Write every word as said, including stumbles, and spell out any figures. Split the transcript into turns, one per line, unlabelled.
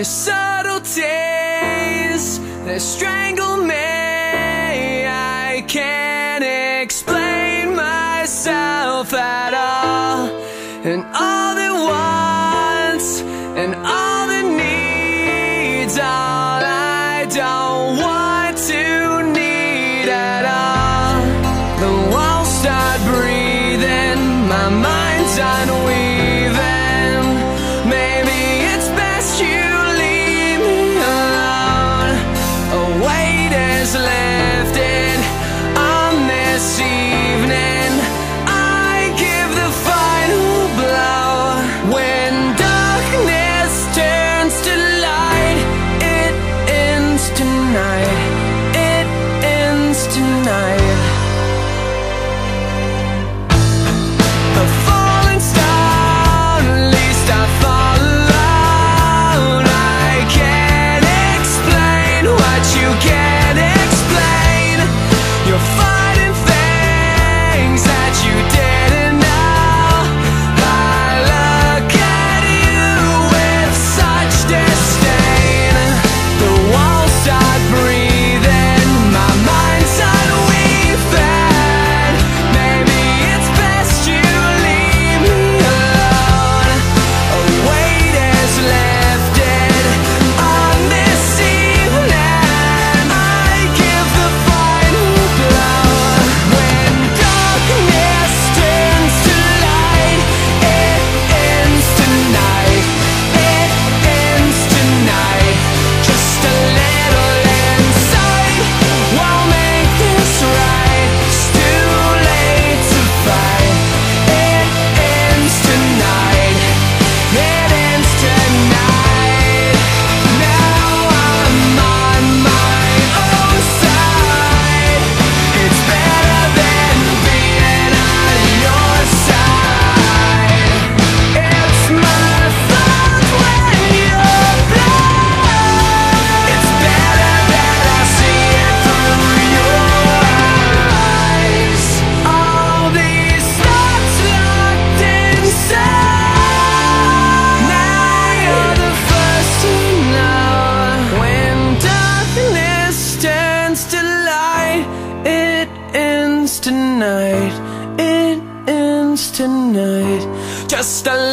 your subtleties, they strangle me. I can't explain myself at all, and all the wants and all the needs, all I don't want to need at all. The walls start breathing, my mind's unweaving. Maybe it's best you leave me alone. A weight is lifted on this evening. I give the final blow. When darkness turns to light, it ends tonight. It ends tonight. A falling star, at least I fall alone. I can't explain what you can't explain. You're fighting things that you didn't know. I look at you with such disdain. The walls start breathing, my mind's unweaving. Maybe it's best you leave me alone. A weight is lifted on this evening. I give the final blow. When darkness turns to light, it ends tonight. It ends tonight. Just a little insight won't make this right. It's too late to fight. It ends tonight. It ends tonight. Now I'm on my own side. It's better than being on your side. It's my fault when you're blind. It's better that I see it through your eyes. All these thoughts locked inside. Now you're the first to know. When darkness turns to light, it ends tonight. It ends tonight. Just a